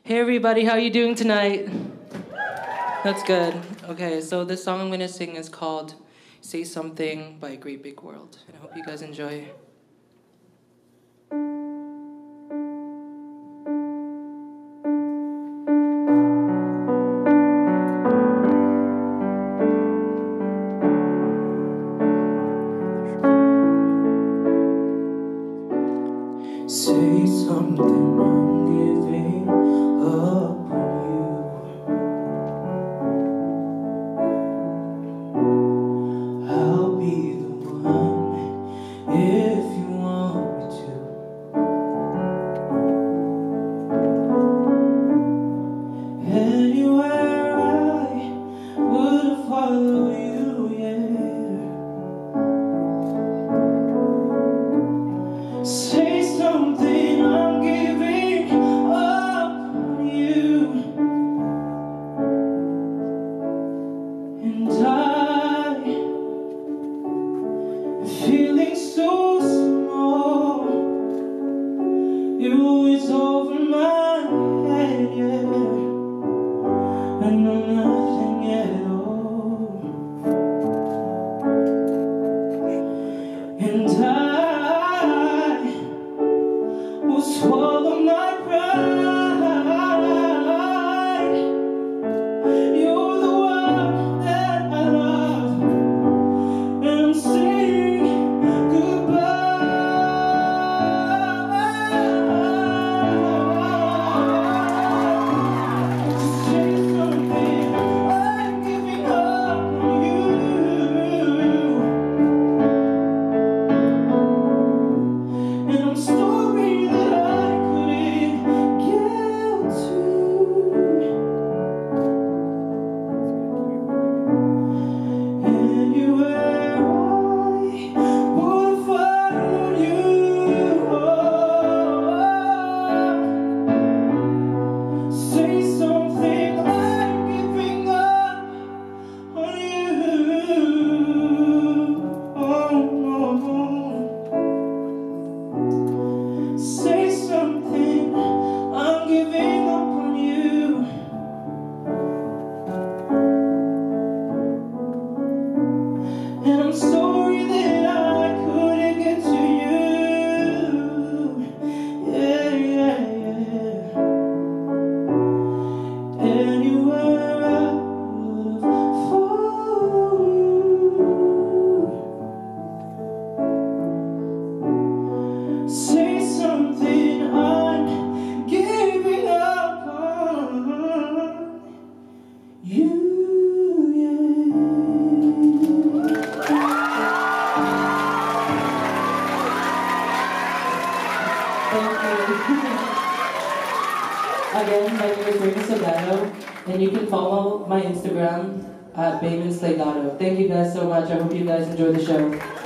Hey everybody, how you doing tonight? That's good. Okay, so this song I'm gonna sing is called Say Something by Great Big World. And I hope you guys enjoy. Say something, I'm giving up on you. I'll be the one if you want me to. Anywhere I would follow you, yeah. Say something, I'm giving up on you. And I'm feeling so small. You is over my head, yeah. I know nothing at all. And I will swallow my pride. You're the one that I love, and I'm saying goodbye. Say something, I'm giving up on you. And I'm sorry that I couldn't get to. Anywhere I would follow you. Say something, I'm giving up on you. Oh, no. Say something, I'm giving up on you. And I'm sorry that I couldn't get to you. Yeah, yeah, yeah. Anywhere I would follow you. Say something, I'm giving up on you. Thank you. Again, my name is Raymond Salgado, and you can follow my Instagram at BaymanSlayGado. Thank you guys so much. I hope you guys enjoy the show.